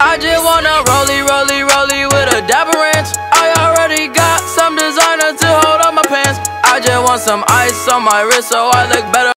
I just wanna rollie, rollie, rollie with a dapper ranch. I already got some designer to hold on my pants. I just want some ice on my wrist so I look better.